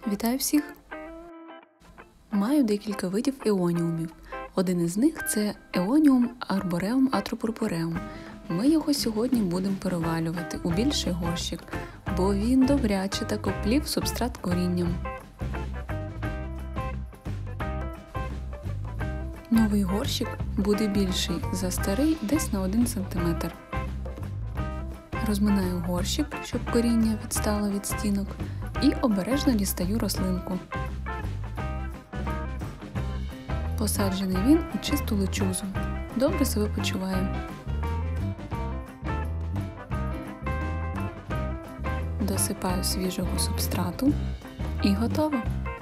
Вітаю всіх! Маю декілька видів еоніумів. Один із них – це еоніум арбореум атропурпуреум. Ми його сьогодні будемо перевалювати у більший горщик, бо він добряче так оплів субстрат корінням. Новий горщик буде більший за старий десь на 1 см. Розминаю горщик, щоб коріння відстало від стінок, і обережно дістаю рослинку. Посаджений він у чисту личузу. Добре себе почуває. Досипаю свіжого субстрату і готово.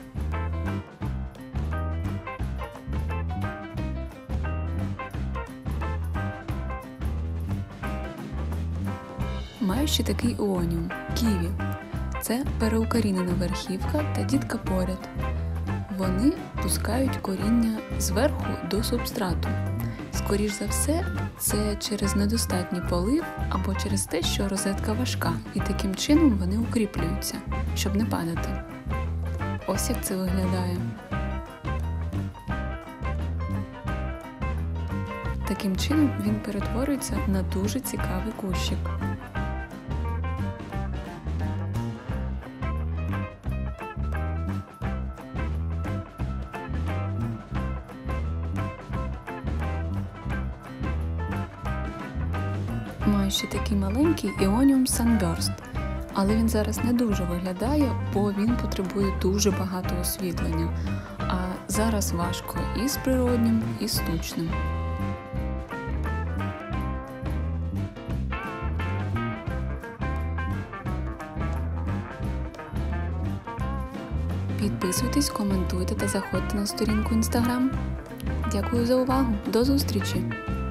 Маю ще такий еоніум – ківі. Це переукорінена верхівка та дітка поряд. Вони пускають коріння зверху до субстрату. Скоріш за все, це через недостатній полив або через те, що розетка важка, і таким чином вони укріплюються, щоб не падати. Ось як це виглядає. Таким чином він перетворюється на дуже цікавий кущик. Маю ще такий маленький еоніум Sunburst, але він зараз не дуже виглядає, бо він потребує дуже багато освітлення, а зараз важко і з природнім, і з штучним. Підписуйтесь, коментуйте та заходьте на сторінку Instagram. Дякую за увагу, до зустрічі!